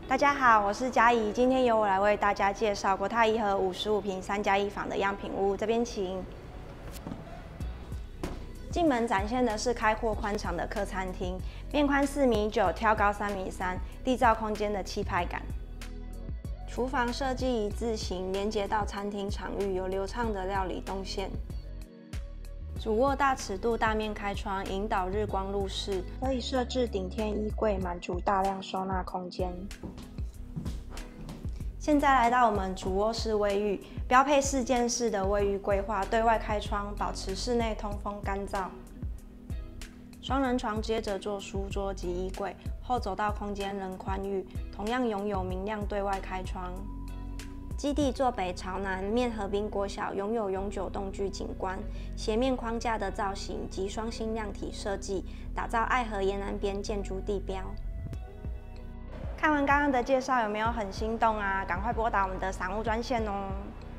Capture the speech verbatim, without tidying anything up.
大家好，我是嘉怡，今天由我来为大家介绍国泰一和五十五坪三加一房的样品屋。这边请。进门展现的是开阔宽敞的客餐厅，面宽四米九，挑高三米三，缔造空间的气派感。厨房设计一字形，连接到餐厅场域，有流畅的料理动线。主卧大尺度大面开窗，引导日光入室，可以设置顶天衣柜，满足大量收纳空间。现在来到我们主卧室卫浴，标配四间式的卫浴规划，对外开窗，保持室内通风干燥。双人床接着做书桌及衣柜，后走道空间仍宽裕，同样拥有明亮对外开窗。基地坐北朝南，面河滨国小拥有永久动距景观，斜面框架的造型及双星亮体设计，打造爱河沿南边建筑地标。看完刚刚的介绍，有没有很心动啊？赶快拨打我们的散户专线哦！